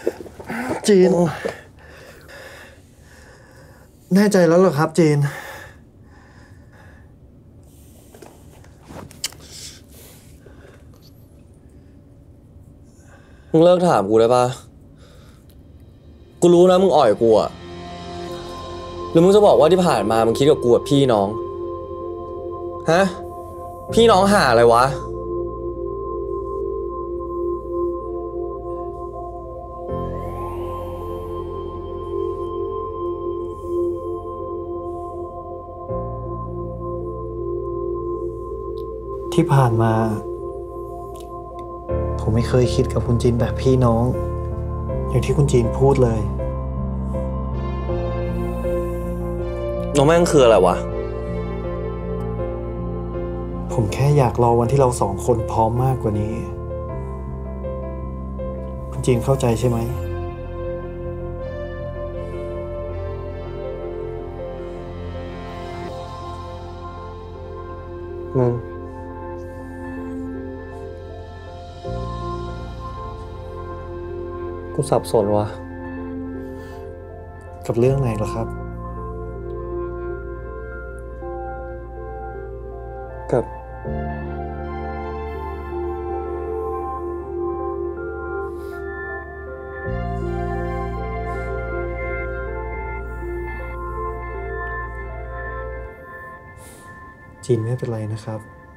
จีนแน่ใจแล้วเหรอครับจีนมึงเลิกถามกูได้ปะกูรู้นะมึงอ่อยกูอะหรือมึงจะบอกว่าที่ผ่านมามึงคิดกับกูแบบพี่น้องฮะพี่น้องหาอะไรวะที่ผ่านมาผมไม่เคยคิดกับคุณจีนแบบพี่น้องอย่างที่คุณจีนพูดเลยน้องแม่งคืออะไรวะผมแค่อยากรอวันที่เราสองคนพร้อมมากกว่านี้คุณจีนเข้าใจใช่ไหมมึงกูสับสนว่ะกับเรื่องไหนเหรอครับกับจีนไม่เป็นไรนะครับ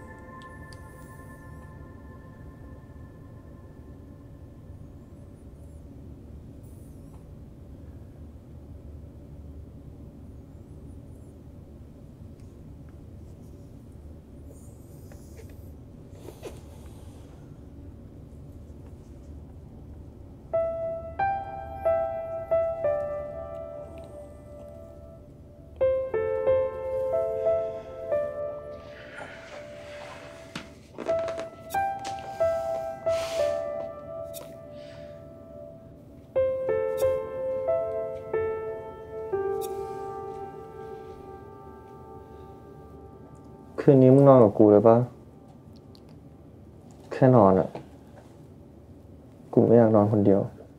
คืนนี้มึงนอนกับกูเลยปะแค่นอนอะกูไม่อยากนอนคนเดียว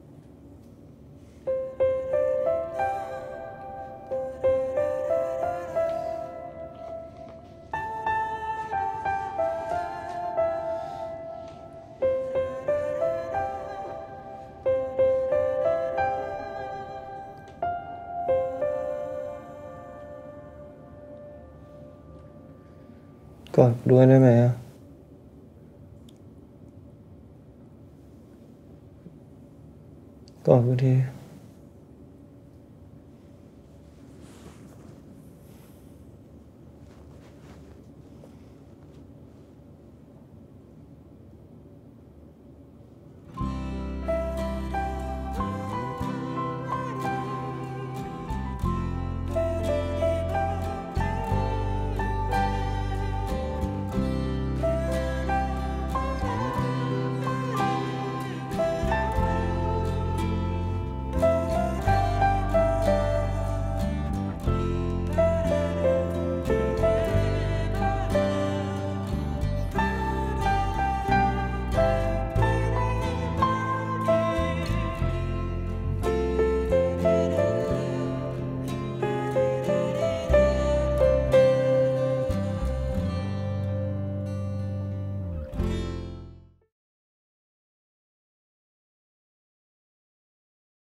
กอดด้วยได้ไหมอะกอดกูที